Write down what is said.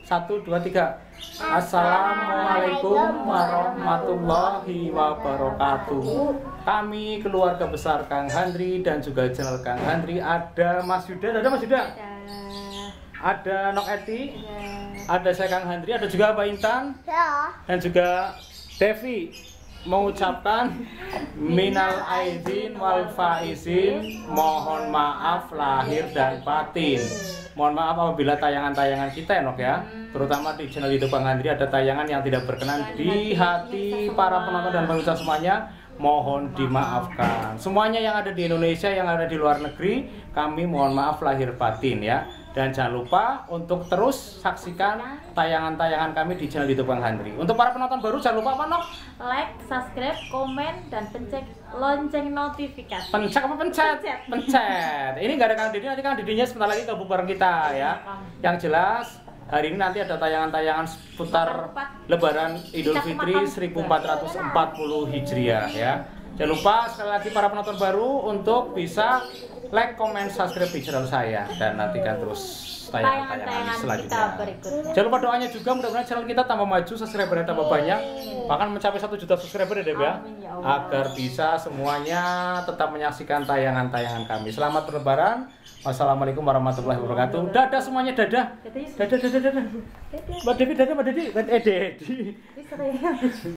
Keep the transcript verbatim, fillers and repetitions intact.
Satu, dua, tiga. Assalamualaikum warahmatullahi wabarakatuh. Kami keluarga besar Kang Handri dan juga channel Kang Handri. Ada Mas Yuda, ada Mas Yuda? Ada Nok Eti? Ada saya Kang Handri, ada juga Mbak Intan? Dan juga Devi. Mengucapkan minal aidin wal faizin, mohon maaf lahir dan batin. Mohon maaf apabila tayangan-tayangan kita ya Nok ya, terutama di channel YouTube Kang Handri ada tayangan yang tidak berkenan di hati para penonton dan pemirsa semuanya, mohon dimaafkan. Semuanya yang ada di Indonesia, yang ada di luar negeri, kami mohon maaf lahir batin ya. Dan jangan lupa untuk terus saksikan tayangan-tayangan kami di channel YouTube Kang Handri. Untuk para penonton baru jangan lupa apa Nok? Like, subscribe, komen, dan pencet lonceng notifikasi. Pencet apa pencet? Pencet. Pencet. Ini nggak ada Kang Didi, nanti Kang Didinya sebentar lagi gabung bareng kita ya. Yang jelas hari ini nanti ada tayangan-tayangan seputar Lebaran Idul Fitri seribu empat ratus empat puluh Hijriah ya. Jangan lupa sekali lagi para penonton baru untuk bisa like, comment, subscribe di channel saya dan nantikan terus tayangan-tayangan selanjutnya. Jangan lupa doanya juga, mudah-mudahan channel kita tambah maju, subscribernya tambah banyak, bahkan mencapai satu juta subscriber ya Deb ya, agar bisa semuanya tetap menyaksikan tayangan-tayangan kami. Selamat berlebaran. Wassalamualaikum warahmatullahi wabarakatuh. Dadah semuanya, dadah. Dadah, dadah, dadah. Mbak Devi, dadah Mbak Devi. Eh, Dedi.